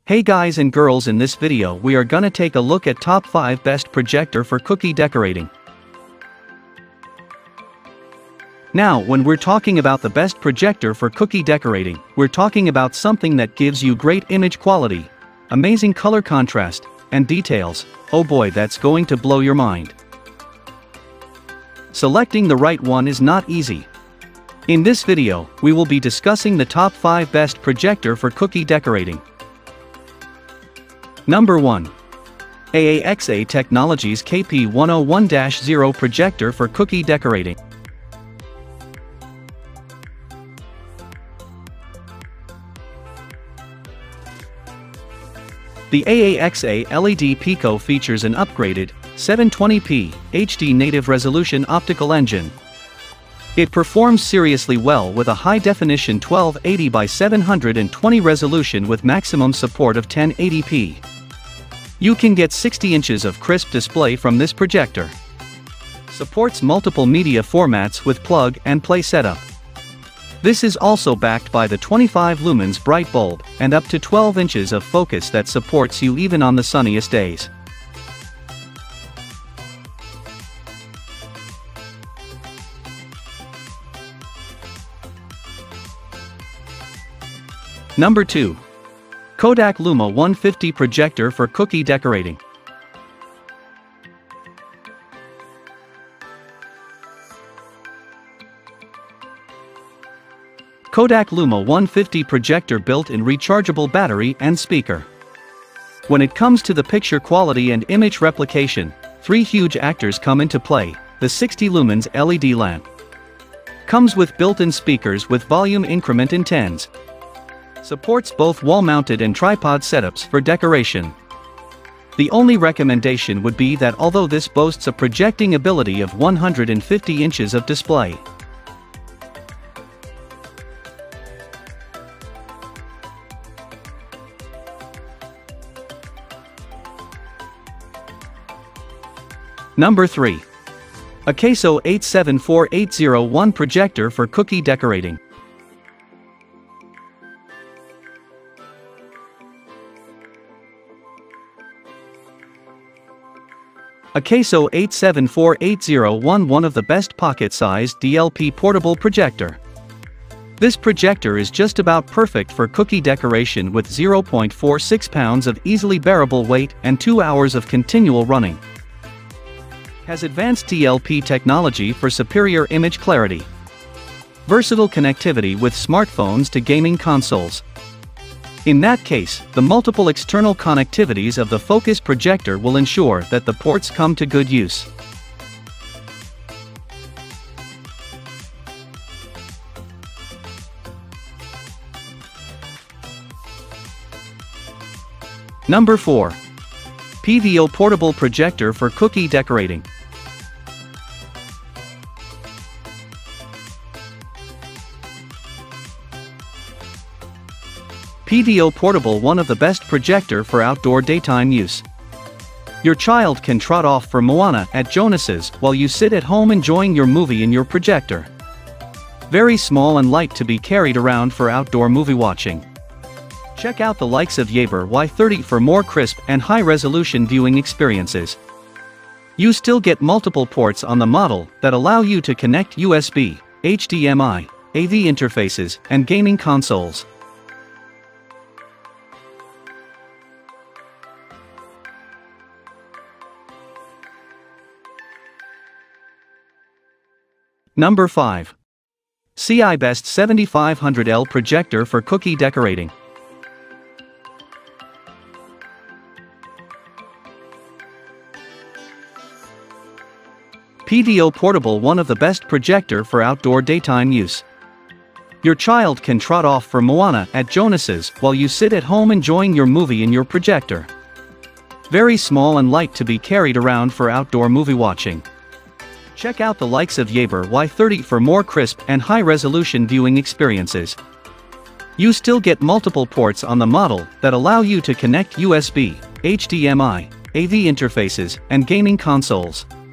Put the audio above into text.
Hey guys and girls, in this video we are gonna take a look at top 5 best projector for cookie decorating. Now when we're talking about the best projector for cookie decorating, we're talking about something that gives you great image quality, amazing color contrast, and details. Oh boy, that's going to blow your mind. Selecting the right one is not easy. In this video, we will be discussing the top 5 best projector for cookie decorating. Number 1. AAXA Technologies KP101-0 Projector for Cookie Decorating. The AAXA LED Pico features an upgraded 720p HD native resolution optical engine. It performs seriously well with a high-definition 1280 by 720 resolution with maximum support of 1080p. You can get 60 inches of crisp display from this projector. Supports multiple media formats with plug-and-play setup. This is also backed by the 25 lumens bright bulb and up to 12 inches of focus that supports you even on the sunniest days. Number 2. Kodak Luma 150 Projector for Cookie Decorating. Kodak Luma 150 projector built-in rechargeable battery and speaker. When it comes to the picture quality and image replication, 3 huge actors come into play. The 60 lumens LED lamp comes with built-in speakers with volume increment in tens. Supports both wall-mounted and tripod setups for decoration. The only recommendation would be that although this boasts a projecting ability of 150 inches of display, Number 3. Akeso 874801 Projector for Cookie Decorating. Akeso 874801, one of the best pocket-sized DLP portable projector. This projector is just about perfect for cookie decoration with 0.46 pounds of easily bearable weight and 2 hours of continual running. Has advanced DLP technology for superior image clarity. Versatile connectivity with smartphones to gaming consoles. In that case, the multiple external connectivities of the focus projector will ensure that the ports come to good use. Number 4. PVO Portable Projector for Cookie Decorating. PVO Portable, one of the best projector for outdoor daytime use. Your child can trot off for Moana at Jonas's while you sit at home enjoying your movie in your projector. Very small and light to be carried around for outdoor movie watching. Check out the likes of Yaeber Y30 for more crisp and high-resolution viewing experiences. You still get multiple ports on the model that allow you to connect USB, HDMI, AV interfaces, and gaming consoles. Number 5. CIBest 7500L Projector for Cookie Decorating. PVO Portable, one of the best projector for outdoor daytime use. Your child can trot off for Moana at Jonas's while you sit at home enjoying your movie in your projector. Very small and light to be carried around for outdoor movie watching. Check out the likes of Yaeber Y30 for more crisp and high-resolution viewing experiences. You still get multiple ports on the model that allow you to connect USB, HDMI, AV interfaces, and gaming consoles.